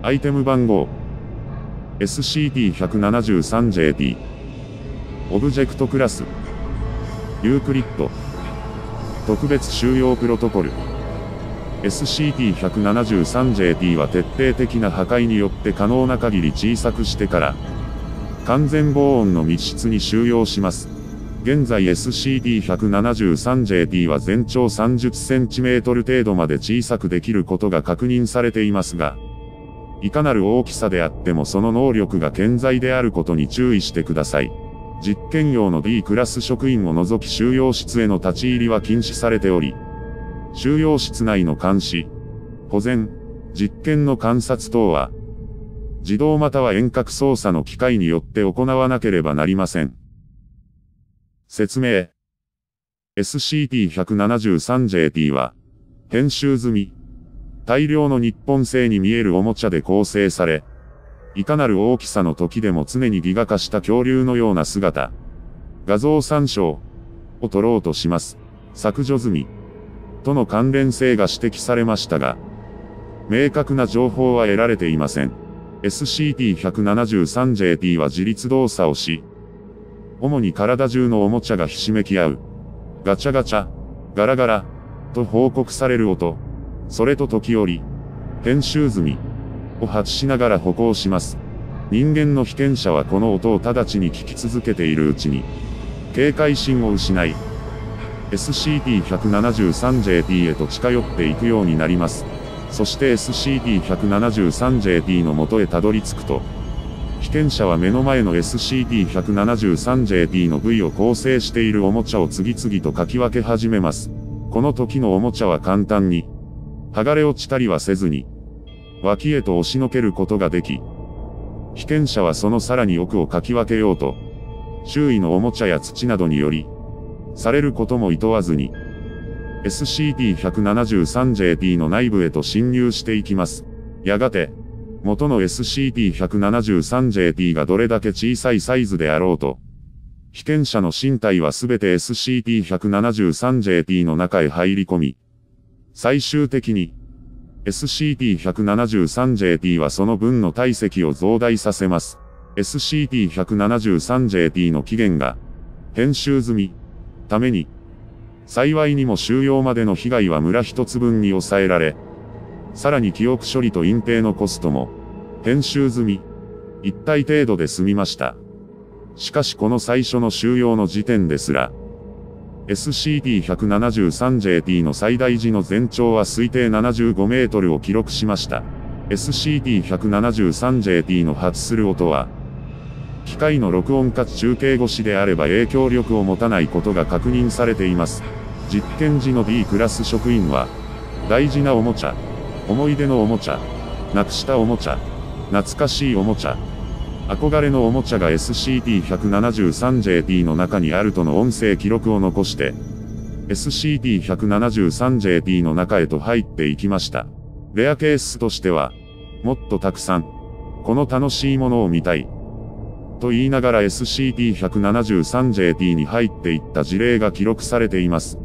アイテム番号 SCP-173-JT オブジェクトクラスユークリッド特別収容プロトコル SCP-173-JT は徹底的な破壊によって可能な限り小さくしてから完全防音の密室に収容します。現在 SCP-173-JT は全長 30cm 程度まで小さくできることが確認されていますが、いかなる大きさであってもその能力が健在であることに注意してください。実験用の D クラス職員を除き収容室への立ち入りは禁止されており、収容室内の監視、保全、実験の観察等は、自動または遠隔操作の機械によって行わなければなりません。説明。SCP-173-JT は、編集済み、大量の日本製に見えるおもちゃで構成され、いかなる大きさの時でも常にギガ化した恐竜のような姿、画像参照を取ろうとします。削除済み。との関連性が指摘されましたが、明確な情報は得られていません。SCP-173-JT は自立動作をし、主に体中のおもちゃがひしめき合う。ガチャガチャ、ガラガラ、と報告される音。それと時折、編集済み、を発しながら歩行します。人間の被験者はこの音を直ちに聞き続けているうちに、警戒心を失い、SCP-173-JT へと近寄っていくようになります。そして SCP-173-JT の元へたどり着くと、被験者は目の前の SCP-173-JT の部位を構成しているおもちゃを次々とかき分け始めます。この時のおもちゃは簡単に、剥がれ落ちたりはせずに、脇へと押しのけることができ、被験者はそのさらに奥をかき分けようと、周囲のおもちゃや土などにより、されることも厭わずに、SCP-173-JT の内部へと侵入していきます。やがて、元の SCP-173-JT がどれだけ小さいサイズであろうと、被験者の身体はすべて SCP-173-JT の中へ入り込み、最終的に、SCP-173-JT はその分の体積を増大させます。SCP-173-JT の起源が、編集済み、ために、幸いにも収容までの被害は村一つ分に抑えられ、さらに記憶処理と隠蔽のコストも、編集済み、一体程度で済みました。しかしこの最初の収容の時点ですら、SCP-173-JT の最大時の全長は推定75メートルを記録しました。SCP-173-JT の発する音は、機械の録音かつ中継越しであれば影響力を持たないことが確認されています。実験時の D クラス職員は、大事なおもちゃ、思い出のおもちゃ、なくしたおもちゃ、懐かしいおもちゃ、憧れのおもちゃが SCP-173-JT の中にあるとの音声記録を残して、SCP-173-JT の中へと入っていきました。レアケースとしては、もっとたくさん、この楽しいものを見たい。と言いながら SCP-173-JT に入っていった事例が記録されています。